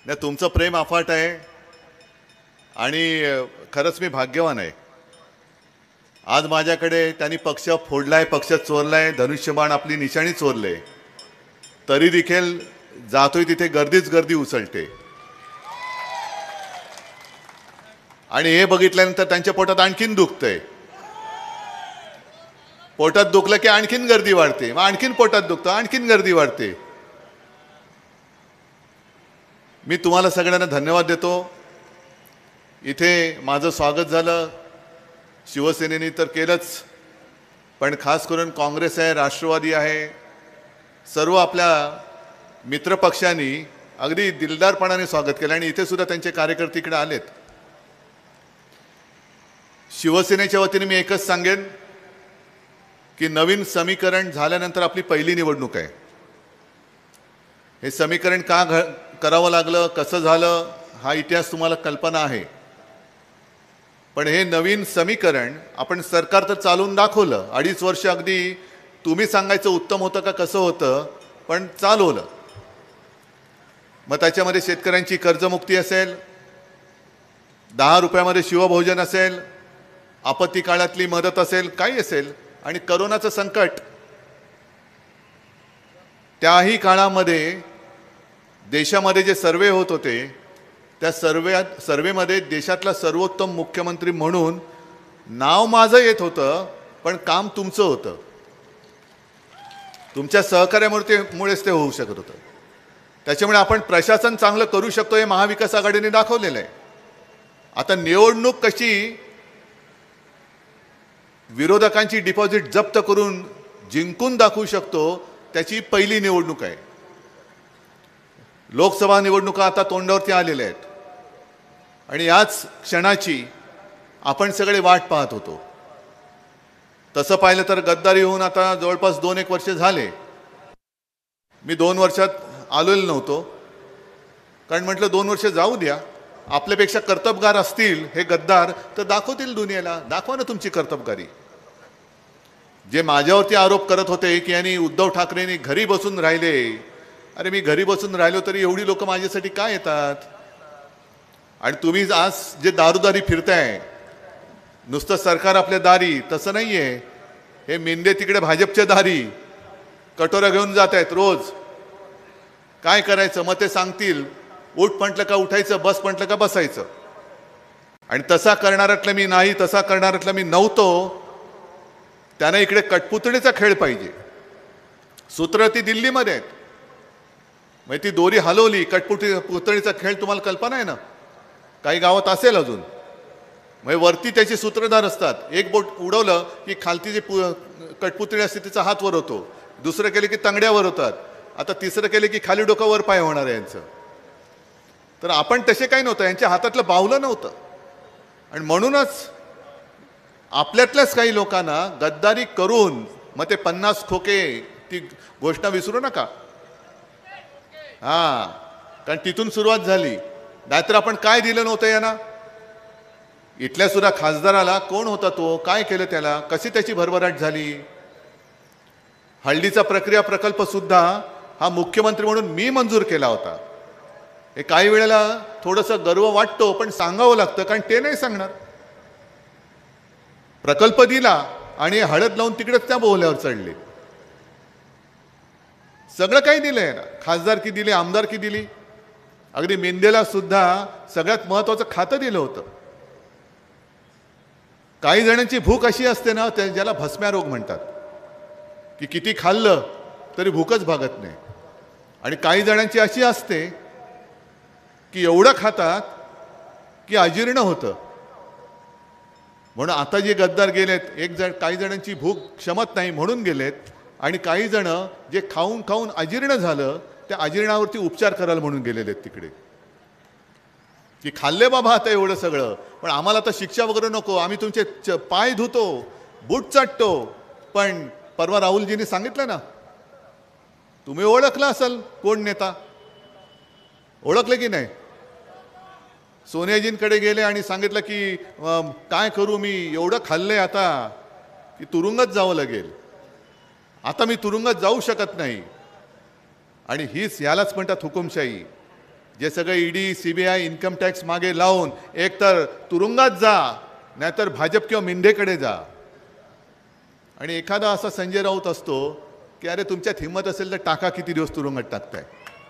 नाही, तुमचं प्रेम अफाट आहे आणि खरंच मी भाग्यवान आहे. आज माझ्याकडे त्यांनी पक्ष फोडलाय, पक्ष चोरलाय, धनुष्यबाण आपली निशाणी चोरले, तरी देखील जातोय तिथे गर्दीच गर्दी उसळते. आणि हे बघितल्यानंतर त्यांच्या पोटात आणखीन दुखतंय. पोटात दुखलं की आणखीन गर्दी वाढते, मग आणखीन पोटात दुखतं, आणखीन गर्दी वाढते. मी तुम्हाला सगळ्यांना धन्यवाद देतो. इथे माझं स्वागत झालं, शिवसेनेने तर केलंच, पण खास करून काँग्रेस आहे, राष्ट्रवादी आहे, सर्व आपल्या मित्रपक्षांनी अगदी दिलदारपणाने स्वागत केलं. आणि इथे सुद्धा त्यांचे कार्यकर्ते इकडे आलेत. शिवसेनेच्या वतीने मी एकच सांगेन की नवीन समीकरण झाल्यानंतर आपली पहिली निवडणूक आहे. हे समीकरण का करावं लागलं, कसं झालं, हा इतिहास तुम्हाला कल्पना आहे. पण हे नवीन समीकरण आपण सरकार तर चालवून दाखवलं. 2.5 वर्ष अगदी तुम्ही सांगायचं उत्तम होतं का कसं होतं, पण चालवलं. मग त्याच्यामध्ये शेतकऱ्यांची कर्जमुक्ती असेल, 10 रुपयामध्ये शिवभोजन असेल, आपत्ती काळातली मदत असेल, काही असेल, आणि करोनाचं संकट. त्याही काळामध्ये देशामध्ये जे सर्वे होत होते, त्या सर्वेमध्ये देशातला सर्वोत्तम मुख्यमंत्री म्हणून नाव माझं येत होतं, पण काम तुमचं होतं. तुमच्या सहकार्यामुळेच ते होऊ शकत होतं. त्याच्यामुळे आपण प्रशासन चांगलं करू शकतो हे महाविकास आघाडीने दाखवलेलं आहे. आता निवडणूक कशी विरोधकांची डिपॉझिट जप्त करून जिंकून दाखवू शकतो, त्याची पहिली निवडणूक आहे. लोकसभा निवडणुका आता तोंडावरती आलेल्या आहेत आणि याच क्षणाची आपण सगळे वाट पाहत होतो. तसं पाहिलं तर गद्दारी होऊन आता जवळपास 2-1 वर्ष झाले. मी 2 वर्षात आलेलो नव्हतो, कारण म्हटलं 2 वर्ष जाऊ द्या, आपल्यापेक्षा कर्तबगार असतील हे गद्दार तर दाखवतील दुनियेला. दाखवा ना तुमची कर्तबगारी. जे माझ्यावरती आरोप करत होते की यांनी उद्धव ठाकरेंनी घरी बसून राहिले, अरे मी घरी बसून राहिलो तरी एवढी लोक माझ्यासाठी काय येतात? आणि तुम्ही आज जे दारूदारी फिरताय, नुसतं सरकार आपल्या दारी, तसं नाहीये. हे मेंढे तिकडे भाजपच्या दारी कटोरा घेऊन जात आहेत रोज. काय करायचं मग ते सांगतील. उठ म्हटलं का उठायचं, बस म्हटलं का बसायचं. आणि तसा करणाऱ्यातलं मी नाही, तसा करणाऱ्यातलं मी नव्हतो. त्याने इकडे कठपुतळीचा खेळ पाहिजे. सूत्र ती दिल्लीमध्ये आहेत, मग ती दोरी हलवली, पुतळीचा खेळ तुम्हाला कल्पना आहे ना, काही गावात असेल अजून. मग वरती त्याचे सूत्रधार असतात. एक बोट उडवलं की खालती जे कठपुतळी असते तिचा हात वर होतो, दुसरं केले की तंगड्यावर होतात, आता तिसरं केले की खाली डोकं वर पाय होणार आहे यांचं. तर आपण तसे काही नव्हतं, यांच्या हातातलं बावलं नव्हतं. आणि म्हणूनच आपल्यातल्याच काही लोकांना गद्दारी करून मग ते 50 खोके, ती घोषणा विसरू नका. कारण तिथून सुरुवात झाली. नाहीतर आपण काय दिलं नव्हतं यांना. इथल्या सुद्धा खासदाराला कोण होता तो, काय केलं त्याला, कशी त्याची भरभराट झाली. हळदीचा प्रक्रिया प्रकल्प सुद्धा हा मुख्यमंत्री म्हणून मी मंजूर केला होता. हे काही वेळेला थोडंसं गर्व वाटतो, पण सांगावं लागतं, कारण ते नाही सांगणार. प्रकल्प दिला आणि हळद लावून तिकडेच त्या बोहल्यावर चढले. सगळं काही दिलंय ना, खासदारकी दिली, आमदारकी दिली, अगदी मेंढेला सुद्धा सगळ्यात महत्वाचं खातं दिलं होतं. काही जणांची भूक अशी असते ना, ज्याला भस्म्या रोग म्हणतात, की किती खाल्लं तरी भूकच भागत नाही. आणि काही जणांची अशी असते की एवढं खातात की अजीर्ण होतं. म्हणून आता जे गद्दार गेलेत, काही जणांची भूक क्षमत नाही म्हणून गेलेत, आणि काही जण जे खाऊन खाऊन अजीर्ण झालं, त्या अजीर्णावरती उपचार करायला म्हणून गेलेले आहेत तिकडे. की खाल्ले बाबा आता एवढं सगळं, पण आम्हाला तर शिक्षा वगैरे नको, आम्ही तुमचे पाय धुतो, बूट चाटतो. पण परवा राहुलजींनी सांगितलं ना, तुम्ही ओळखला असाल कोण नेता, ओळखले की नाही? सोनियाजींकडे गेले आणि सांगितलं की काय करू, मी एवढं खाल्लंय आता की तुरुंगात जावं लागेल, आता मी तुरुंगात जाऊ शकत नाही. आणि हीच यालाच म्हणतात हुकुमशाही. जे सगळे ईडी सीबीआय इन्कम टॅक्स मागे लावून एकतर तुरुंगात जा नाहीतर भाजप किंवा मिंढेकडे जा. आणि एखादा असा संजय राऊत असतो की अरे तुमच्यात हिंमत असेल तर टाका, किती दिवस तुरुंगात टाकताय.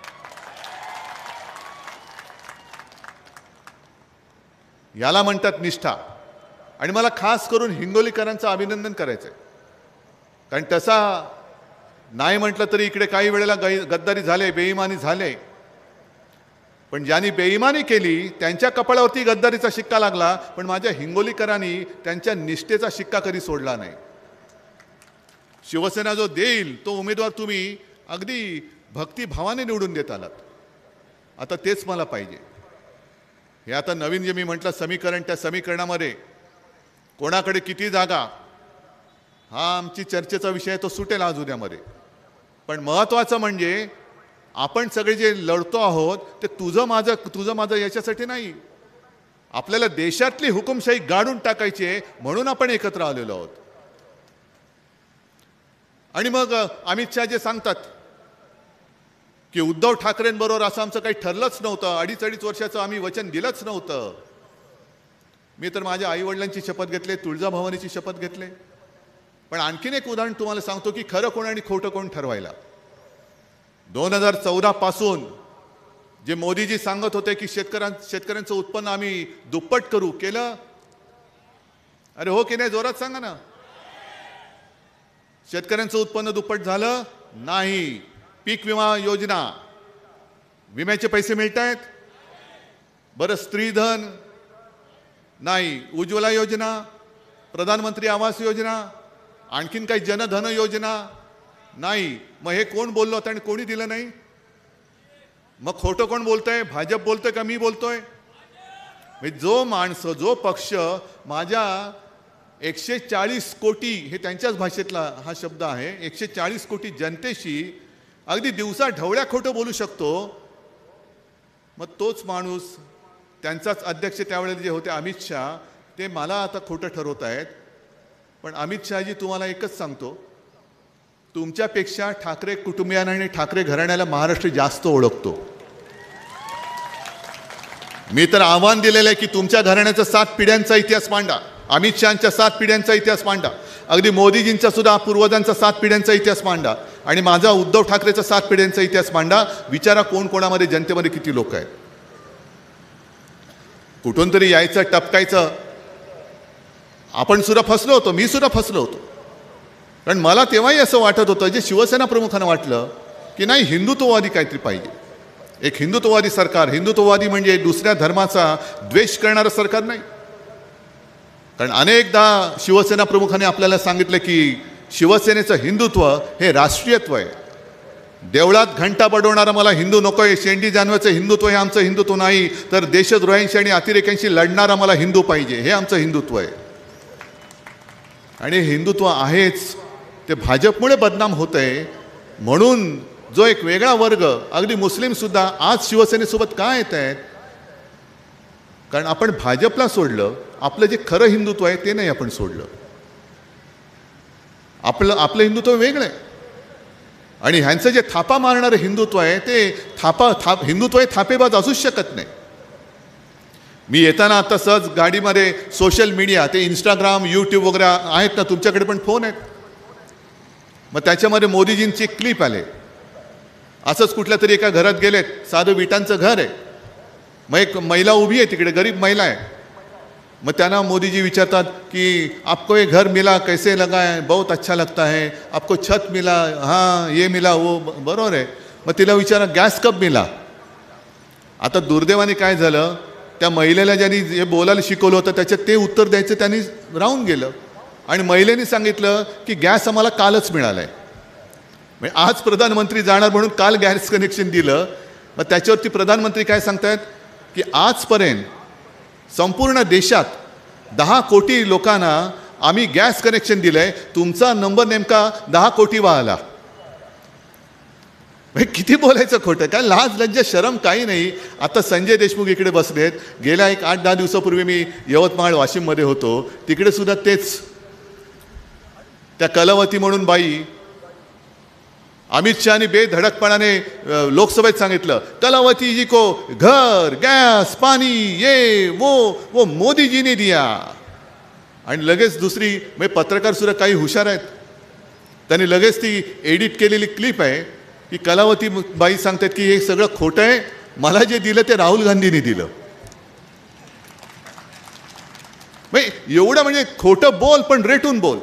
याला म्हणतात निष्ठा. आणि मला खास करून हिंगोलीकरांचं अभिनंदन करायचंय, कारण तसा नाही म्हटलं तरी इकडे काही वेळेला गद्दारी झाले, बेईमानी झाले, पण ज्यांनी बेईमानी केली त्यांच्या कपाळावरती गद्दारीचा शिक्का लागला, पण माझ्या हिंगोलीकरांनी त्यांच्या निष्ठेचा शिक्का कधी सोडला नाही. शिवसेना जो देईल तो उमेदवार तुम्ही अगदी भक्तिभावाने निवडून देत आलात. आता तेच मला पाहिजे. हे आता नवीन जे मी म्हटलं समीकरण, त्या समीकरणामध्ये कोणाकडे किती जागा हा आमची चर्चेचा विषय तो सुटेल आज उद्यामध्ये. पण महत्त्वाचं म्हणजे आपण सगळे जे लढतो आहोत ते तुझं माझं याच्यासाठी नाही. आपल्याला देशातली हुकुमशाही गाडून टाकायची आहे म्हणून आपण एकत्र आलेलो आहोत. आणि मग अमित शहा जे सांगतात की उद्धव ठाकरेंबरोबर असं आमचं काही ठरलंच नव्हतं, अडीच वर्षाचं आम्ही वचन दिलंच नव्हतं. मी तर माझ्या आईवडिलांची शपथ घेतले, तुळजाभवानीची शपथ घेतले. पण आणखीन एक उदाहरण तुम्हाला सांगतो की खरं कोण आणि खोटं कोण ठरवायला. 2014 पासून जे मोदीजी सांगत होते की शेतकऱ्यांचं उत्पन्न आम्ही दुप्पट करू, केलं? अरे हो की नाही, जोरात सांगा ना. शेतकऱ्यांचं उत्पन्न दुप्पट झालं नाही. पीक विमा योजना, विम्याचे पैसे मिळत आहेत? बरं, स्त्रीधन नाही. उज्ज्वला योजना, प्रधानमंत्री आवास योजना, आणखीन काही जनधन योजना नाही. मग हे कोण बोललो होतं आणि कोणी दिलं नाही? मग खोटं कोण बोलतंय? भाजप बोलतोय का मी बोलतोय? जो माणसं, जो पक्ष माझ्या 140 कोटी, हे त्यांच्याच भाषेतला हा शब्द आहे, 140 कोटी जनतेशी अगदी दिवसा ढवळ्या खोटं बोलू शकतो, मग तोच माणूस, त्यांचाच अध्यक्ष त्यावेळेला जे होते अमित शहा, ते मला आता खोटं ठरवत आहेत. पण अमित शहाजी तुम्हाला एकच सांगतो, तुमच्यापेक्षा ठाकरे कुटुंबियांना आणि ठाकरे घराण्याला महाराष्ट्र जास्त ओळखतो. मी तर आव्हान दिलेलं आहे की तुमच्या घराण्याचा 7 पिढ्यांचा इतिहास मांडा, अमित शहांच्या 7 पिढ्यांचा इतिहास मांडा, अगदी मोदीजींचा सुद्धा पूर्वजांचा 7 पिढ्यांचा इतिहास मांडा, आणि माझा उद्धव ठाकरेचा 7 पिढ्यांचा इतिहास मांडा. विचारा कोण कोणामध्ये, जनतेमध्ये किती लोक आहेत. कुठून तरी यायचं, टपकायचं. आपण सुद्धा फसलो होतो, मी सुद्धा फसलो होतो. कारण मला तेव्हाही असं वाटत होतं, जे शिवसेना प्रमुखांना वाटलं की नाही, हिंदुत्ववादी काहीतरी पाहिजे, एक हिंदुत्ववादी सरकार. हिंदुत्ववादी म्हणजे दुसऱ्या धर्माचा द्वेष करणारं सरकार नाही. कारण अनेकदा शिवसेना प्रमुखांनी आपल्याला सांगितलं की शिवसेनेचं हिंदुत्व हे राष्ट्रीयत्व आहे. देवळात घंटा बडवणारा मला हिंदू नकोय, शेंडी जानवाचं हिंदुत्व हे आमचं हिंदुत्व नाही, तर देशद्रोह्यांशी आणि अतिरेक्यांशी लढणारा मला हिंदू पाहिजे, हे आमचं हिंदुत्व आहे. आणि हिंदुत्व आहेच, ते भाजपमुळे बदनाम होत आहे. म्हणून जो एक वेगळा वर्ग, अगदी मुस्लिम सुद्धा आज शिवसेनेसोबत का येत आहेत? कारण आपण भाजपला सोडलं, आपलं जे खरं हिंदुत्व आहे ते नाही आपण सोडलं. आपलं हिंदुत्व वेगळं आहे. आणि ह्यांचं जे थापा मारणारं हिंदुत्व आहे ते हिंदुत्व हे थापेबाज असूच शकत नाही. मी येताना आता सहज गाडीमध्ये सोशल मीडिया, ते इंस्टाग्राम, यूट्यूब वगैरे आहेत ना, तुमच्याकडे पण फोन आहेत, मग त्याच्यामध्ये मोदीजींची एक क्लिप आले. असंच कुठल्या तरी एका घरात गेलेत, साधं विटांचं घर आहे, मग एक महिला उभी आहे तिकडे, गरीब महिला आहे. मग त्यांना मोदीजी विचारतात की आपको ये घर मिला, कैसे लगा है? बहुत अच्छा लगता है. आपको छत मिला? हाँ ये मिला, वो. बरोबर आहे. मग तिला विचारा गॅस कब मिला? आता दुर्दैवाने काय झालं, त्या महिलेला ज्यांनी जे बोलायला शिकवलं होतं त्याच्यात ते उत्तर द्यायचं त्यांनी राहून गेलं. आणि महिलेने सांगितलं की गॅस आम्हाला कालच मिळाला आहे. म्हणजे आज प्रधानमंत्री जाणार म्हणून काल गॅस कनेक्शन दिलं. मग त्याच्यावरती प्रधानमंत्री काय सांगतायत की आजपर्यंत संपूर्ण देशात 10 कोटी लोकांना आम्ही गॅस कनेक्शन दिलंय, तुमचा नंबर नेमका 10 कोटीवा आला. किती बोलायचं खोटं, काय लाज लज्जा शरम काही नाही. आता संजय देशमुख इकडे बसलेत. गेल्या एक 8-10 दिवसापूर्वी मी यवतमाळ वाशिममध्ये होतो, तिकडे सुद्धा तेच. त्या कलावती म्हणून बाई, अमित शहानी बेधडकपणाने लोकसभेत सांगितलं कलावती जी को घर गॅस पाणी ये वो मोदीजीने दिया. आणि लगेच दुसरी म्हणजे पत्रकार सुद्धा काही हुशार आहेत, त्यांनी लगेच ती एडिट केलेली क्लिप आहे की कलावती बाई सांगतात की हे सगळं खोटं आहे, मला जे दिलं ते राहुल गांधींनी दिलं. एवढं म्हणजे खोटं बोल पण रेटून बोल.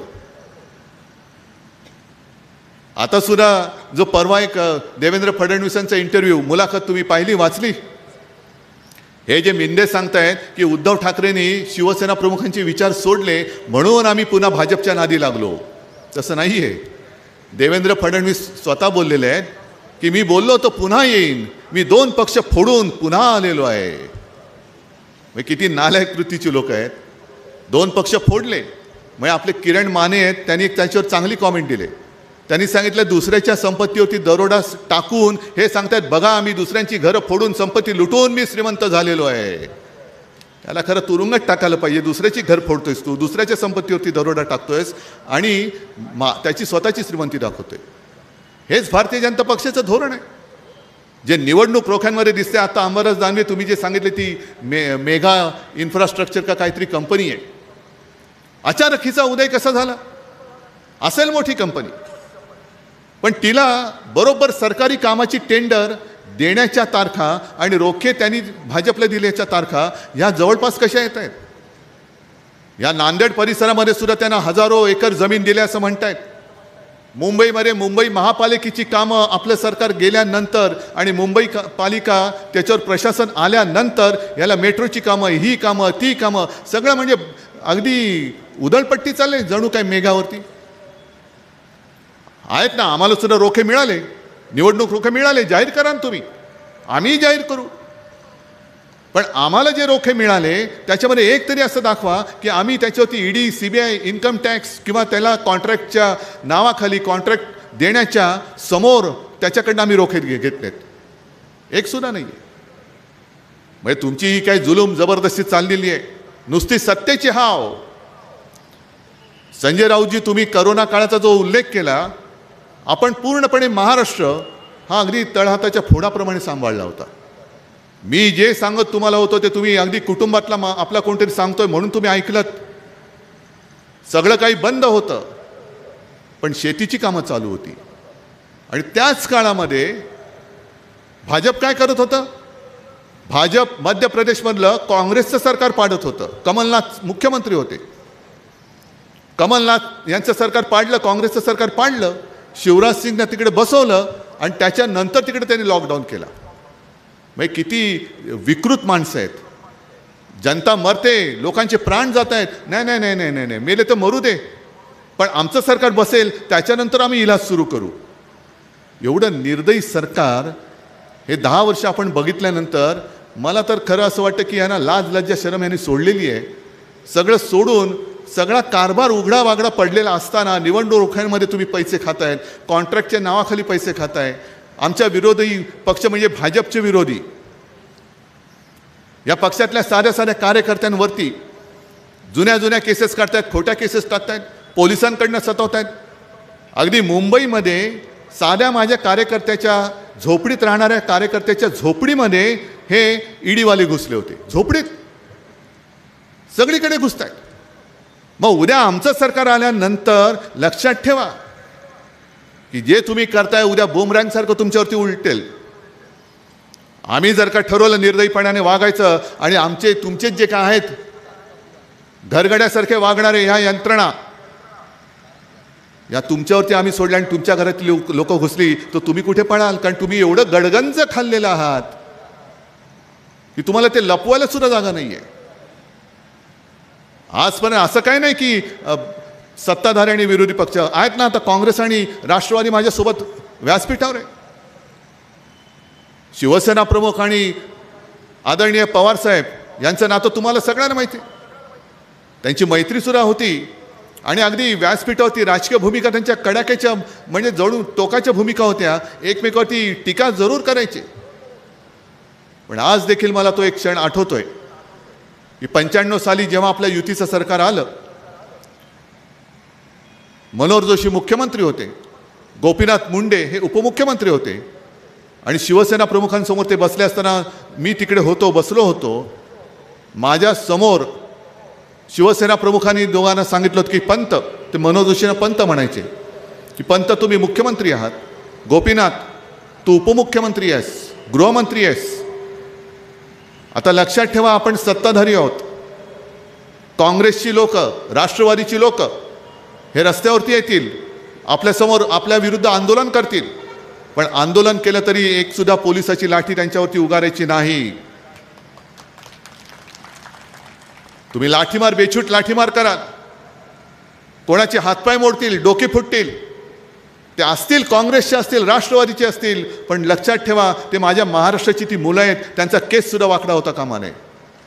आता सुद्धा जो परवा एक देवेंद्र फडणवीसांचा इंटरव्ह्यू मुलाखत तुम्ही पाहिली वाचली. हे जे मिंदे सांगतायत की उद्धव ठाकरेंनी शिवसेना प्रमुखांचे विचार सोडले म्हणून आम्ही पुन्हा भाजपच्या नादी लागलो, तसं नाही आहे. देवेंद्र फडणवीस स्वतः बोललेले आहेत की मी बोललो तो पुन्हा येईन, मी 2 पक्ष फोडून पुन्हा आलेलो आहे. किती नालायक कृतीची लोक आहेत. 2 पक्ष फोडले. मग आपले किरण माने आहेत, त्यांनी एक त्याच्यावर चांगली कॉमेंट दिले. त्यांनी सांगितलं दुसऱ्याच्या संपत्तीवरती दरोडा टाकून हे सांगतायत बघा आम्ही दुसऱ्यांची घरं फोडून संपत्ती लुटून मी श्रीमंत झालेलो आहे. त्याला खरं तुरुंगात टाकायला पाहिजे. दुसऱ्याची घर फोडतोयस तू, दुसऱ्याच्या संपत्तीवरती दरोडा टाकतोयस आणि त्याची स्वतःची श्रीमंती दाखवतोय. हेच भारतीय जनता पक्षाचं धोरण आहे जे निवडणूक रोख्यांमध्ये दिसते. आता अंबादास दानवे तुम्ही जे सांगितले ती मेगा इन्फ्रास्ट्रक्चर का काहीतरी कंपनी आहे. अचानक हिचा उदय कसा झाला? असेल मोठी कंपनी, पण तिला बरोबर सरकारी कामाची टेंडर देण्याच्या तारखा आणि रोखे त्यांनी भाजपला दिल्याच्या तारखा ह्या जवळपास कशा येत आहेत? या नांदेड परिसरामध्ये सुद्धा त्यांना हजारो एकर जमीन दिल्या असं म्हणतायत. मुंबईमध्ये मुंबई महापालिकेची कामं आपलं सरकार गेल्यानंतर आणि मुंबई पालिका त्याच्यावर प्रशासन आल्यानंतर याला मेट्रोची कामं, ही कामं, ती कामं सगळं म्हणजे अगदी उधळपट्टी चालले जणू काय मेघावरती आहेत ना. आम्हाला सुद्धा रोखे मिळाले, निवडणूक रोखे मिळाले, जाहीर करा ना तुम्ही, आम्ही जाहीर करू. पण आम्हाला जे रोखे मिळाले त्याच्यामध्ये एक तरी असं दाखवा की आम्ही त्याच्यावरती ईडी, सीबीआय, इन्कम टॅक्स किंवा त्याला कॉन्ट्रॅक्टच्या नावाखाली कॉन्ट्रॅक्ट देण्याच्या समोर त्याच्याकडनं आम्ही रोखे घेतलेत. एक सुद्धा नाही आहे. म्हणजे तुमची ही काही जुलूम जबरदस्ती चाललेली आहे, नुसती सत्तेची हाव. संजय राऊतजी तुम्ही करोना काळाचा जो उल्लेख केला, आपण पूर्णपणे महाराष्ट्र हा अगदी तळहाताच्या फोडाप्रमाणे सांभाळला होता. मी जे सांगत तुम्हाला होतो ते तुम्ही अगदी कुटुंबातला आपला कोणतरी सांगतोय म्हणून तुम्ही ऐकलत. सगळं काही बंद होतं पण शेतीची कामं चालू होती. आणि त्याच काळामध्ये भाजप काय करत होतं? भाजप मध्य प्रदेशमधलं काँग्रेसचं सरकार पाडत होतं. कमलनाथ मुख्यमंत्री होते. कमलनाथ यांचं सरकार पाडलं, काँग्रेसचं सरकार पाडलं, शिवराज सिंगनं तिकडे बसवलं आणि त्याच्यानंतर तिकडे त्यांनी लॉकडाऊन केला. म्हणजे किती विकृत माणसं आहेत. जनता मरते, लोकांचे प्राण जात आहेत. नाही नाही नाही नाही नाही नाही मेले तर मरू दे, पण आमचं सरकार बसेल त्याच्यानंतर आम्ही इलाज सुरू करू. एवढं निर्दयी सरकार हे 10 वर्ष आपण बघितल्यानंतर मला तर खरं असं वाटतं की यांना लाज लज्जा शरम यांनी सोडलेली आहे. सगळं सोडून सगळा कारभार उघडा वागडा पडलेला असताना निवडणूक रोख्यांमध्ये तुम्ही पैसे खातायत, कॉन्ट्रॅक्टच्या नावाखाली पैसे खाताय. आमच्या विरोधी पक्ष म्हणजे भाजपचे विरोधी या पक्षातल्या साध्या साध्या कार्यकर्त्यांवरती जुन्या जुन्या केसेस काढतायत, खोट्या केसेस टाकतायत, पोलिसांकडनं सतवतायत. अगदी मुंबईमध्ये साध्या माझ्या कार्यकर्त्याच्या झोपडीत राहणाऱ्या कार्यकर्त्याच्या झोपडीमध्ये हे ईडीवाले घुसले होते. झोपडीत सगळीकडे घुसतायत. मग उद्या आमचं सरकार आल्यानंतर लक्षात ठेवा की जे तुम्ही करताय उद्या बुमरँगसारखं तुमच्यावरती उलटेल. आम्ही जर का ठरवलं निर्दयीपणाने वागायचं आणि आमचे तुमचेच जे काय आहेत घरगड्यासारखे वागणारे ह्या यंत्रणा या तुमच्यावरती आम्ही सोडल्या आणि तुमच्या घरातली लोक घुसली तर तुम्ही कुठे पळाल? कारण तुम्ही एवढं गडगंज खाल्लेलं आहात की तुम्हाला ते लपवायला सुद्धा जागा नाहीये. आजपर्यंत असं काय नाही की सत्ताधारी आणि विरोधी पक्ष आहेत ना. आता काँग्रेस आणि राष्ट्रवादी माझ्यासोबत व्यासपीठावर आहे. शिवसेना प्रमुख आणि आदरणीय पवार साहेब यांचं नातं तुम्हाला सगळ्यांना माहिती आहे. त्यांची मैत्री सुद्धा होती आणि अगदी व्यासपीठावरती राजकीय भूमिका त्यांच्या कडाक्याच्या म्हणजे जणू टोकाच्या भूमिका होत्या. एकमेकावरती टीका जरूर करायचे. पण आज देखील मला तो एक क्षण आठवतोय की 95 साली जेव्हा आपल्या युतीचं सरकार आलं, मनोहर जोशी मुख्यमंत्री होते, गोपीनाथ मुंडे हे उपमुख्यमंत्री होते आणि शिवसेना प्रमुखांसमोर ते बसले असताना मी तिकडे होतो, बसलो होतो. माझ्या समोर शिवसेना प्रमुखांनी दोघांना सांगितलं होतं की पंत, ते मनोज जोशींना पंत म्हणायचे, की पंत तुम्ही मुख्यमंत्री आहात, गोपीनाथ तू उपमुख्यमंत्री आहेस, गृहमंत्री आहेस. आता लक्षात ठेवा, आपण सत्ताधारी आहोत. काँग्रेसची लोक, राष्ट्रवादीची लोक हे रस्त्यावरती येतील, आपल्यासमोर आपल्या विरुद्ध आंदोलन करतील, पण आंदोलन केलं तरी एक सुद्धा पोलिसाची लाठी त्यांच्यावरती उगारायची नाही. तुम्ही लाठीमार, बेछूट लाठीमार कराल, कोणाचे हातपाय मोडतील, डोके फुटतील, ते असतील काँग्रेसचे असतील, राष्ट्रवादीचे असतील, पण लक्षात ठेवा ते माझ्या महाराष्ट्राची ती मुलं आहेत, त्यांचा केस सुद्धा वाकडा होता कामा नये.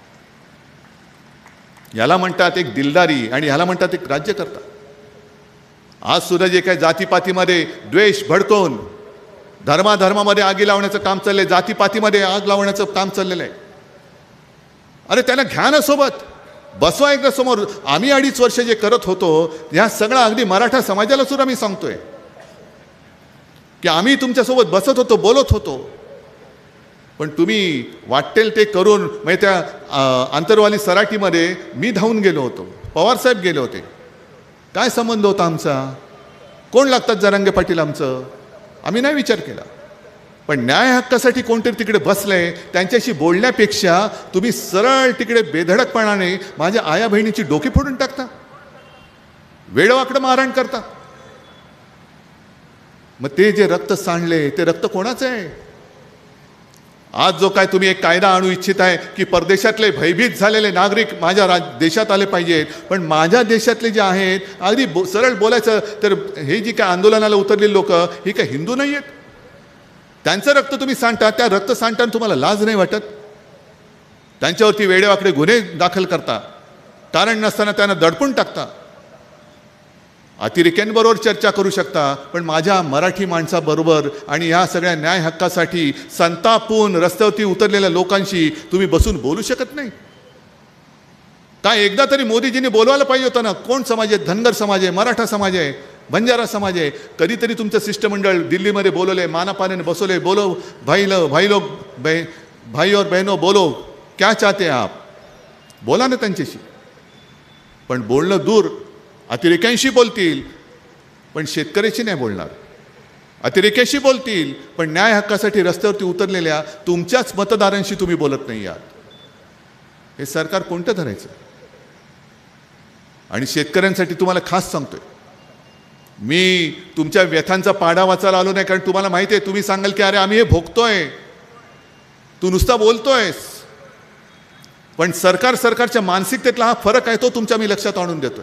याला म्हणतात एक दिलदारी आणि ह्याला म्हणतात एक राज्यकर्ता. आज सुद्धा जे काही जातीपातीमध्ये द्वेष भडकवून धर्माधर्मामध्ये आगी लावण्याचं काम चाललंय, जातीपातीमध्ये आग लावण्याचं काम चाललेलं आहे. अरे त्यांना घ्या ना सोबत, बसवा एकदा समोर. आम्ही 2.5 वर्ष जे करत होतो ह्या सगळं अगदी मराठा समाजाला सुद्धा मी सांगतोय की आम्ही तुमच्यासोबत बसत होतो, बोलत होतो, पण तुम्ही वाटेल ते करून म्हणजे त्या आंतरवाली सराटीमध्ये मी धावून गेलो होतो, पवारसाहेब गेले होते. काय संबंध होता आमचा? कोण लागतात जरांगे पाटील आमचं? आम्ही नाही विचार केला. पण न्याय हक्कासाठी कोणतरी तिकडे बसले, त्यांच्याशी बोलण्यापेक्षा तुम्ही सरळ तिकडे बेधडकपणाने माझ्या आया बहिणीची डोकी फोडून टाकता, वेडवाकडं मारहाण करता. मग ते जे रक्त सांडले ते रक्त कोणाचं आहे? आज जो काय तुम्ही एक कायदा आणू इच्छित आहे की परदेशातले भयभीत झालेले नागरिक माझ्या देशात आले पाहिजेत, पण माझ्या देशातले जे आहेत अगदी सरळ बोलायचं तर हे जी काय आंदोलनाला उतरलेली लोक ही काय हिंदू नाही आहेत? त्यांचं रक्त तुम्ही सांडता, त्या रक्त सांडताना तुम्हाला लाज नाही वाटत? त्यांच्यावरती वेडेवाकडे गुन्हे दाखल करता, कारण नसताना त्यांना दडपून टाकता. अतिरेक्यांबरोबर चर्चा करू शकता, पण माझ्या मराठी माणसाबरोबर आणि या सगळ्या न्याय हक्कासाठी संतापून रस्त्यावरती उतरलेल्या लोकांशी तुम्ही बसून बोलू शकत नाही? काय एकदा तरी मोदीजींनी बोलवायला पाहिजे होतं ना. कोण समाज आहे? धनगर समाज आहे, मराठा समाज आहे, बंजारा समाज आहे. कधीतरी तुमचं शिष्टमंडळ दिल्लीमध्ये बोलवले, मानापानाने बसवले, बोलो भाई लोग भाई और बहनों बोलो क्या चाहते हैं आप, बोला ना त्यांच्याशी. पण बोलणं दूर, अतिरेक्यांशी बोलतील पण शेतकऱ्याशी नाही बोलणार, अतिरेक्याशी बोलतील पण न्याय हक्कासाठी रस्त्यावरती उतरलेल्या तुमच्याच मतदारांशी तुम्ही बोलत नाही आहात. हे सरकार कोणतं धरायचं? आणि शेतकऱ्यांसाठी तुम्हाला खास सांगतोय, मी तुमच्या व्यथांचा पाढा वाचायला आलो नाही, कारण तुम्हाला माहिती आहे, तुम्ही सांगाल की अरे आम्ही हे भोगतोय, तू नुसता बोलतोयस. पण सरकारच्या मानसिकतेतला हा फरक आहे, तो तुमच्या मी लक्षात आणून देतोय.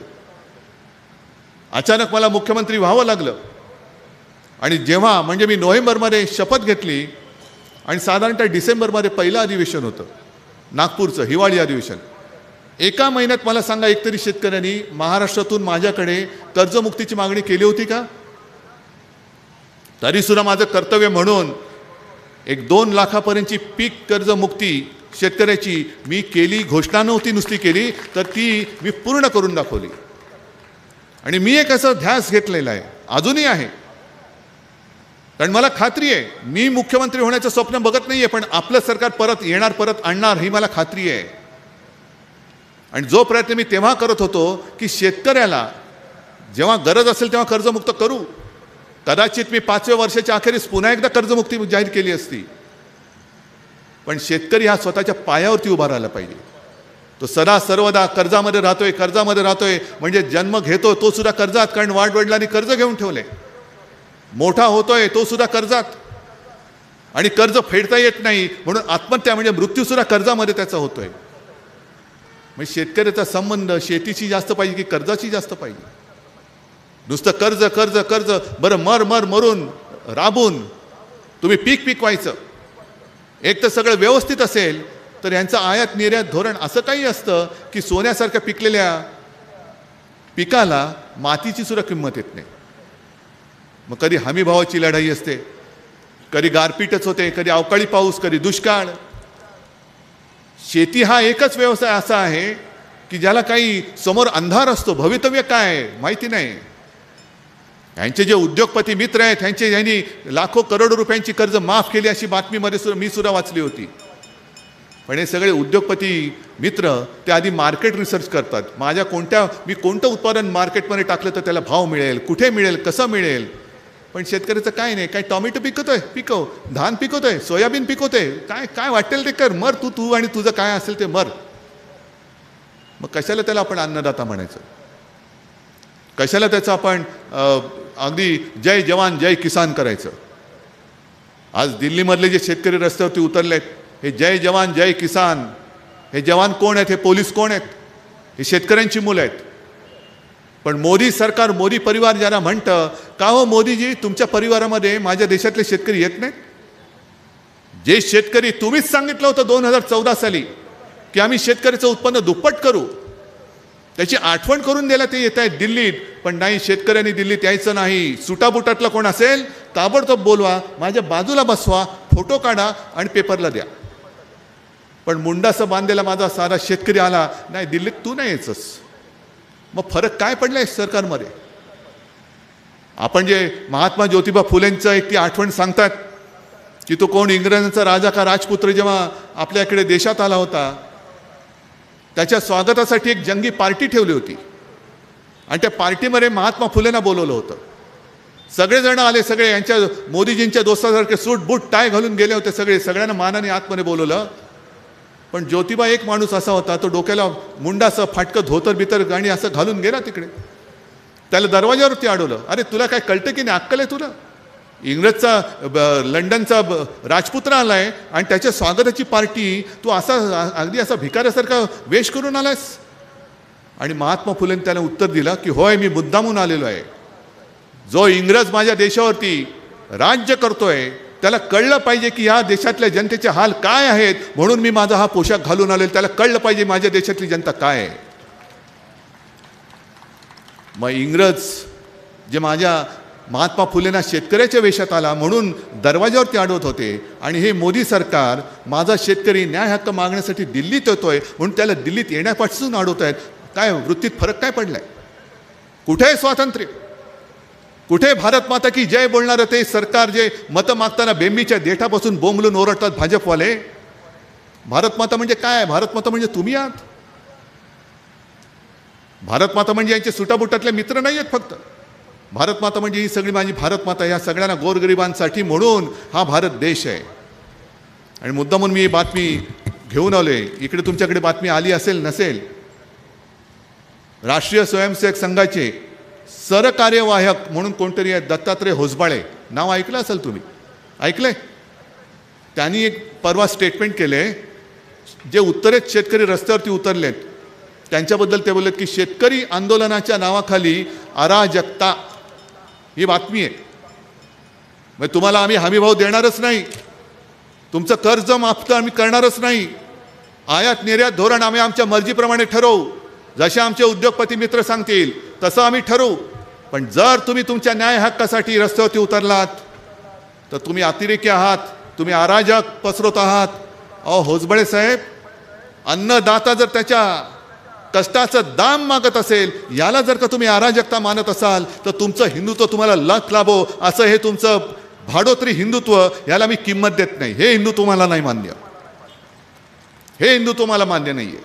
अचानक मला मुख्यमंत्री व्हावं लागलं आणि जेव्हा म्हणजे मी नोव्हेंबरमध्ये शपथ घेतली आणि साधारणतः डिसेंबरमध्ये पहिलं अधिवेशन होतं नागपूरचं, हिवाळी अधिवेशन. एका महिन्यात मला सांगा एकतरी शेतकऱ्यांनी महाराष्ट्रातून माझ्याकडे कर्जमुक्तीची मागणी केली होती का? तरीसुद्धा माझं कर्तव्य म्हणून एक 2 लाखापर्यंतची पीक कर्जमुक्ती शेतकऱ्याची मी केली. घोषणा नव्हती नुसती केली, तर ती मी पूर्ण करून दाखवली. आणि मी एक असं ध्यास घेतलेला आहे, अजूनही आहे, कारण मला खात्री आहे मी मुख्यमंत्री होण्याचं स्वप्न बघत नाहीये, पण आपलं सरकार परत येणार, परत आणणार ही मला खात्री आहे. आणि जो प्रयत्न मी तेव्हा करत होतो की शेतकऱ्याला जेव्हा गरज असेल तेव्हा कर्जमुक्त करू. कदाचित मी 5व्या वर्षाच्या अखेरीस पुन्हा एकदा कर्जमुक्ती जाहीर केली असती, पण शेतकरी हा स्वतःच्या पायावरती उभा राहायला पाहिजे. तो सदा सर्वदा कर्जामध्ये राहतोय म्हणजे जन्म घेतो तो सुद्धा कर्जात, कारण वाडवडिलांनी कर्ज घेऊन ठेवले. मोठा होतोय तो सुद्धा कर्जात, आणि कर्ज फेडता येत नाही म्हणून आत्महत्या म्हणजे मृत्यूसुद्धा कर्जामध्ये त्याचा होतोय. म्हणजे शेतकऱ्याचा संबंध शेतीशी जास्त पाहिजे की कर्जाची जास्त पाहिजे? नुसतं कर्ज कर्ज कर्ज, बरं मरून राबून तुम्ही पीक व्हायचं. एक तर सगळं व्यवस्थित असेल तर यांचं आयात निर्यात धोरण असं काही असतं की सोन्यासारख्या पिकलेल्या पिकाला मातीची सुद्धा किंमत येत नाही. मग कधी हमीभावाची लढाई असते, कधी गारपीटच होते, कधी अवकाळी पाऊस, कधी दुष्काळ. शेती हा एकच व्यवसाय असा आहे की ज्याला काही समोर अंधार असतो, भवितव्य काय माहिती नाही. यांचे जे उद्योगपती मित्र आहेत यांनी लाखो करोडो रुपयांची कर्ज माफ केली अशी बातमीमध्ये मी सुद्धा वाचली होती. पण हे सगळे उद्योगपती मित्र ते आधी मार्केट रिसर्च करतात. मी कोणतं उत्पादन मार्केटमध्ये टाकलं तर त्याला भाव मिळेल, कुठे मिळेल, कसं मिळेल. पण शेतकऱ्याचं काय नाही, काय टॉमॅटो पिकव, धान पिकवतोय, सोयाबीन पिकवतोय, काय काय वाटेल ते कर, मर तू आणि तुझं काय असेल ते मर. मग कशाला त्याला आपण अन्नदाता म्हणायचं? कशाला त्याचं आपण अगदी जय जवान जय किसान करायचं? आज दिल्लीमधले जे शेतकरी रस्त्यावरती उतरलेत, हे जय जवान जय किसान, हे जवान कोण आहेत? हे पोलीस कोण आहेत? हे शेतकऱ्यांची मुलं आहेत. पण मोदी सरकार, मोदी परिवार ज्यांना म्हणतं, का हो मोदीजी, तुमच्या परिवारामध्ये माझ्या देशातले शेतकरी येत नाहीत? जे शेतकरी तुम्हीच सांगितलं होतं 2014 साली की आम्ही शेतकऱ्याचं उत्पन्न दुप्पट करू, त्याची आठवण करून द्यायला ते येत आहेत दिल्लीत. पण नाही, शेतकऱ्यांनी दिल्लीत यायचं नाही. सुटाबुटातला कोण असेल ताबडतोब बोलवा, माझ्या बाजूला बसवा, फोटो काढा आणि पेपरला द्या. पण मुंडासं बांधलेला माझा साधा शेतकरी आला, नाही दिल्लीत तू नाही यायचंस. मग फरक काय पडलाय सरकारमध्ये? आपण जे महात्मा ज्योतिबा फुलेंचं एक ती आठवण सांगतात की तो कोण इंग्रजांचा राजा का राजपुत्र जेव्हा आपल्याकडे देशात आला होता, त्याच्या स्वागतासाठी एक जंगी पार्टी ठेवली होती आणि त्या पार्टीमध्ये महात्मा फुलेंना बोलवलं होतं. सगळेजण आले, सगळे यांच्या मोदीजींच्या दोस्तासारखे सूट बूट टाय घालून गेले होते. सगळ्यांना मानाने आतमध्ये बोलवलं. पण ज्योतिबा एक माणूस असा होता, तो डोक्याला मुंडाचं फाटकं धोतर बितर आणि असं घालून गेला तिकडे. त्याला दरवाजावरती अडवलं. अरे तुला काय कळतं की नाही, अक्कल आहे तुला? इंग्रजचा लंडनचा राजपुत्र आलाय आणि त्याच्या स्वागताची पार्टी तू अगदी असा भिकाऱ्यासारखा वेश करून आलायस? आणि महात्मा फुलेंनी त्याला उत्तर दिलं की होय, मी मुद्दामून आलेलो आहे. जो इंग्रज माझ्या देशावरती राज्य करतोय त्याला कळलं पाहिजे की या देशातल्या जनतेचे हाल काय आहेत, म्हणून मी माझा हा पोशाख घालून आलेलो. त्याला कळलं पाहिजे माझ्या देशातली जनता काय आहे. मग इंग्रज जे माझ्या महात्मा फुलेंना शेतकऱ्याच्या वेशात आला म्हणून दरवाजावरती अडवत होते, आणि हे मोदी सरकार माझा शेतकरी न्याय हक्क मागण्यासाठी दिल्लीत येतोय म्हणून त्याला दिल्लीत येण्यापासून अडवत आहेत. काय वृत्तीत फरक काय पडलाय? कुठे आहे स्वातंत्र्य? कुठे भारत माता की जय बोलणारं ते सरकार जे मतं मागताना बेंबीच्या देठापासून बोंबलून ओरडतात भाजपवाले? भारत माता म्हणजे काय? भारत माता म्हणजे तुम्ही आहात. भारत माता म्हणजे यांचे सुटाबुटातले मित्र नाही आहेत फक्त. भारत माता म्हणजे ही सगळी माझी भारत माता, या सगळ्यांना गोरगरिबांसाठी म्हणून हा भारत देश आहे. आणि मुद्दामून मी ही बातमी घेऊन आलोय. इकडे तुमच्याकडे बातमी आली असेल नसेल, राष्ट्रीय स्वयंसेवक संघाचे सरकार्यवाहक म्हणून कोणतरी आहे, दत्तात्रय होसबाळे, नाव ऐकलं असेल तुम्ही, ऐकलंय? त्यांनी एक परवा स्टेटमेंट केले. जे उत्तरेत शेतकरी रस्त्यावरती उतरलेत त्यांच्याबद्दल ते बोललेत की शेतकरी आंदोलनाच्या नावाखाली अराजकता, ही बातमी आहे. मग तुम्हाला आम्ही हमीभाव देणारच नाही, तुमचं कर्ज माफ आम्ही करणारच नाही, आयात निर्यात धोरण आम्ही आमच्या मर्जीप्रमाणे ठरवू, जसे आमचे उद्योगपती मित्र सांगतील तसं आम्ही ठरवू. पण जर तुम्ही तुमच्या न्याय हक्कासाठी रस्त्यावरती उतरलात तर तुम्ही अतिरेकी आहात, तुम्ही अराजक पसरवत आहात. अहो होसबळे साहेब, अन्नदाता जर त्याच्या कष्टाचं दाम मागत असेल, याला जर का तुम्ही अराजकता मानत असाल तर तुमचं हिंदुत्व तुम्हाला लख लाभो असं हे तुमचं भाडोत्री हिंदुत्व, याला मी किंमत देत नाही. हे हिंदू तुम्हाला नाही मान्य, हे हिंदू तुम्हाला मान्य नाहीये.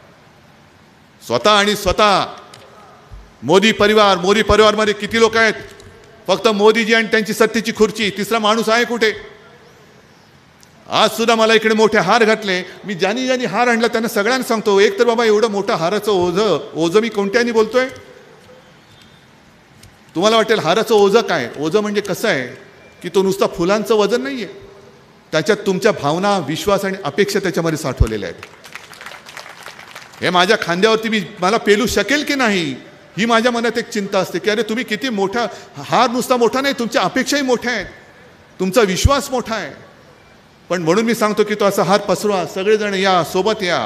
स्वतः मोदी परिवारमध्ये किती लोक आहेत? फक्त मोदीजी आणि त्यांची सत्तेची खुर्ची, तिसरा माणूस आहे कुठे? आज सुद्धा मला इकडे मोठे हार घातले. मी ज्यांनी हार आणला त्यांना सगळ्यांना सांगतो, एक तर बाबा एवढं मोठं हाराचं ओझं मी कोणत्यानी बोलतोय? तुम्हाला वाटेल हाराचं ओझं काय? ओझं म्हणजे कसं आहे की तो नुसता फुलांचं वजन नाहीये, त्याच्यात तुमच्या भावना, विश्वास आणि अपेक्षा त्याच्यामध्ये साठवलेल्या आहेत. हे माझ्या खांद्यावरती मला पेलू शकेल की नाही, ही माझ्या मनात एक चिंता असते की अरे तुम्ही किती मोठा, हार नुसता मोठा नाही, तुमच्या अपेक्षाही मोठ्या आहेत, तुमचा विश्वास मोठा आहे. पण म्हणून मी सांगतो की तो असा हार पसरवा, सगळेजण या, सोबत या.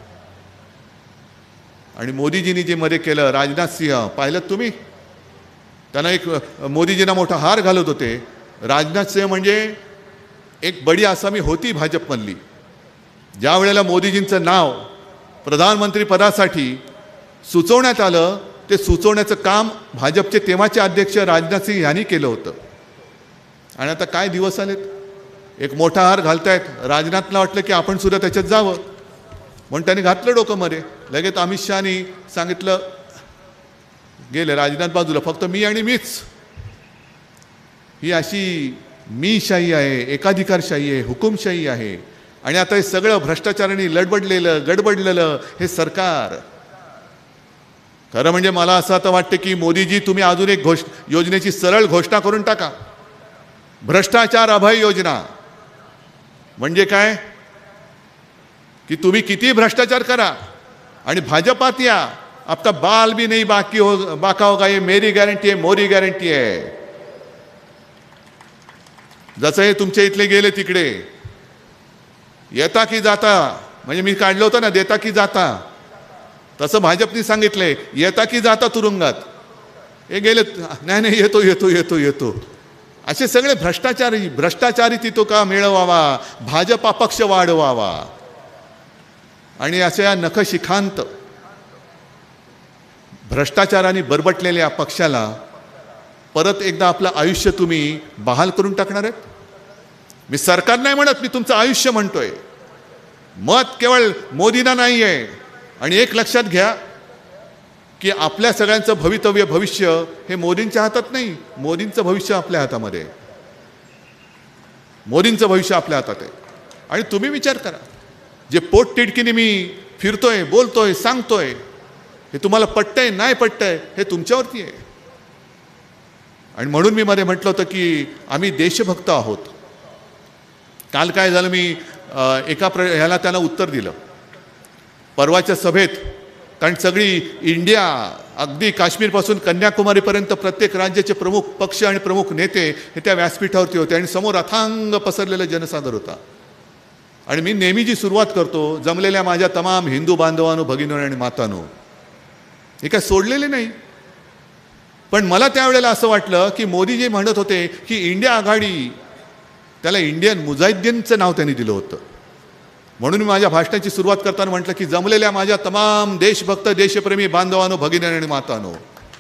आणि मोदीजींनी जे मध्ये केलं, राजनाथ सिंह पाहिलं तुम्ही, त्यांना एक मोदीजींना मोठा हार घालत होते. राजनाथ सिंह म्हणजे एक बडी आसामी होती भाजपमधली. ज्या वेळेला मोदीजींचं नाव प्रधानमंत्री पदासाठी सुचवण्यात आलं ते सुचवण्याचं काम भाजपचे तेव्हाचे अध्यक्ष राजनाथ सिंह यांनी केलं होतं. आणि आता काय दिवस आलेत, एक मोठा हार घालतायत. राजनाथला वाटलं की आपण सुद्धा त्याच्यात जावं म्हणून त्यांनी घातलं डोकं मध्ये. लगेच अमित शहानी सांगितलं, गेले राजनाथ बाजूला, फक्त मी आणि मीच. ही अशी मीशाही आहे, एकाधिकारशाही आहे, हुकुमशाही आहे. आणि आता हे सगळं भ्रष्टाचाराने लडबडलेलं गडबडलेलं हे सरकार. खरं म्हणजे मला असं आता वाटतं की मोदीजी, तुम्ही अजून एक योजनेची सरळ घोषणा करून टाका, भ्रष्टाचार अभय योजना. म्हणजे काय की तुम्ही किती भ्रष्टाचार करा आणि भाजपात या, आपका बाल भी नहीं बाका होगा, ये मेरी गॅरंटी आहे, मोदी गॅरंटी आहे. जसं हे तुमच्या इथले गेले तिकडे, येता की जाता, म्हणजे मी काढलं होतं ना देता की जाता, तसं भाजपने सांगितलंय येता की जाता तुरुंगात. हे गेले, नाही नाही येतो येतो येतो येतो. असे सगळे भ्रष्टाचारी तिथं का मिळवावा, भाजपा पक्ष वाढवावा. आणि अशा या नखशिखांत भ्रष्टाचाराने बरबटलेल्या पक्षाला परत एकदा आपलं आयुष्य तुम्ही बहाल करून टाकणार आहेत. मी सरकार नाही म्हणत, मी तुमचं आयुष्य म्हणतोय. मत केवळ मोदींना नाही आहे. आणि एक लक्षात घ्या की आपल्या सगळ्यांचं भविष्य हे मोदींच्या हातात नाही, मोदींचं भविष्य आपल्या हातामध्ये, मोदींचं भविष्य आपल्या हातात आहे. आणि तुम्ही विचार करा, जे पोटतिडकीने मी फिरतोय, बोलतोय, सांगतोय, हे तुम्हाला पटतंय नाही पटतंय हे तुमच्यावरती आहे. आणि म्हणून मी मध्ये म्हटलं होतं की आम्ही देशभक्त आहोत. काल काय झालं, मी ह्याला त्यांना उत्तर दिलं परवाच्या सभेत. कारण सगळी इंडिया, अगदी काश्मीरपासून कन्याकुमारीपर्यंत प्रत्येक राज्याचे प्रमुख पक्ष आणि प्रमुख नेते हे त्या व्यासपीठावरती होते आणि समोर अथांग पसरलेलं जनसागर होता. आणि मी नेहमी जी सुरुवात करतो, जमलेल्या माझ्या तमाम हिंदू बांधवांनो, भगिनींनो आणि मातांनो, हे काय सोडलेले नाही. पण मला त्यावेळेला असं वाटलं की मोदी जे म्हणत होते की इंडिया आघाडी, त्याला इंडियन मुजाहिद्दीनचं नाव त्यांनी दिलं होतं. म्हणून मी माझ्या भाषणाची सुरुवात करताना म्हटलं की जमलेल्या माझ्या तमाम देशभक्त देशप्रेमी बांधवांनो, भगिनी आणि मातांनो,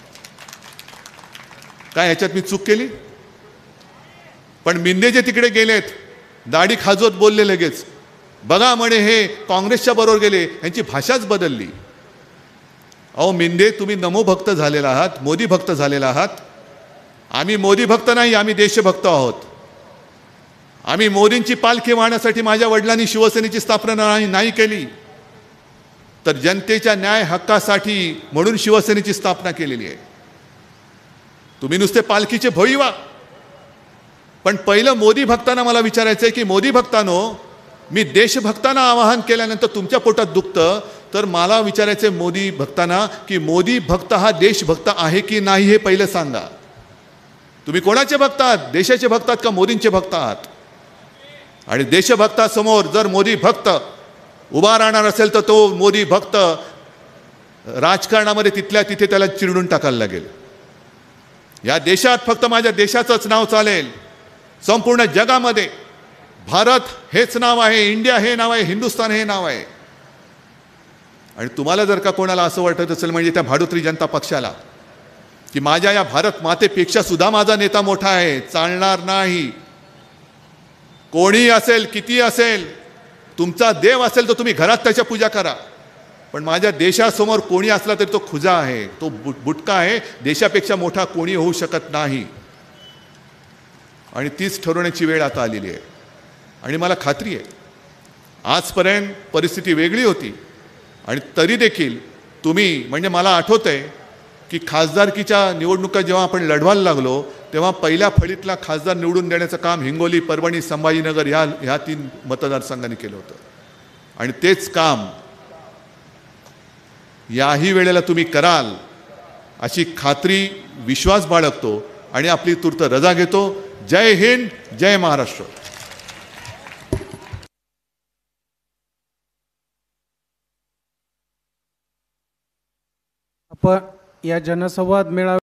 काय ह्याच्यात मी चूक केली? पण मिंदे जे तिकडे गेलेत, दाढी खाजवत बोलले लगेच, बघा म्हणे हे काँग्रेसच्या बरोबर गेले, यांची भाषाच बदलली. अहो मिंदे, तुम्ही नमो भक्त झालेला आहात, मोदी भक्त झालेला आहात. आम्ही मोदी भक्त नाही, आम्ही देशभक्त आहोत. आम्ही मोदींची पालखी वाहण्यासाठी माझ्या वडिलांनी शिवसेनेची स्थापना नाही केली, तर जनतेच्या न्याय हक्कासाठी म्हणून शिवसेनेची स्थापना केलेली आहे. तुम्ही नुसते पालखीचे भोई व्हा. पण पहिलं मोदी भक्तांना मला विचारायचं आहे की मोदी भक्तांनो, मी देशभक्तांना आवाहन केल्यानंतर तुमच्या पोटात दुखतं, तर मला विचारायचं आहे मोदी भक्तांना की मोदी भक्त हा देशभक्त आहे की नाही हे पहिलं सांगा. तुम्ही कोणाचे भक्त आहात? देशाचे भक्त आहात का मोदींचे भक्त आहात? आणि देशभक्तासमोर जर मोदी भक्त उभा राहणार असेल तर तो मोदी भक्त राजकारणामध्ये तिथल्या तिथे त्याला चिरडून टाकायला लागेल. या देशात फक्त माझ्या देशाचंच नाव चालेल, संपूर्ण जगामध्ये भारत हेच नाव आहे, इंडिया हे नाव आहे, हिंदुस्थान हे नाव आहे. आणि तुम्हाला जर का कोणाला असं वाटत असेल म्हणजे त्या भाडोत्री जनता पक्षाला की माझ्या या भारत मातेपेक्षा सुद्धा माझा नेता मोठा आहे, चालणार नाही. कोणी असेल, किती असेल, तुमचा देव असेल तर तुम्ही घरात त्याच्या पूजा करा, पण माझ्या देशासमोर कोणी असला तरी तो खुजा आहे, तो बुटका आहे. देशापेक्षा मोठा कोणी होऊ शकत नाही. आणि तीच ठरवण्याची वेळ आता आलेली आहे. आणि मला खात्री आहे आजपर्यंत परिस्थिती वेगळी होती आणि तरी देखील तुम्ही, म्हणजे मला आठवतंय की खासदारकीच्या निवडणुका जेव्हा आपण लढवायला लागलो तेव्हा पहिल्या फळीतला खासदार निवडून देण्याचं काम हिंगोली, परभणी, संभाजीनगर ह्या 3 मतदारसंघांनी केलं होतं. आणि तेच काम याही वेळेला तुम्ही कराल अशी खात्री, विश्वास बाळगतो आणि आपली तूर्त रजा घेतो. जय हिंद, जय महाराष्ट्र. आपण या जनसंवाद मेळाव्यात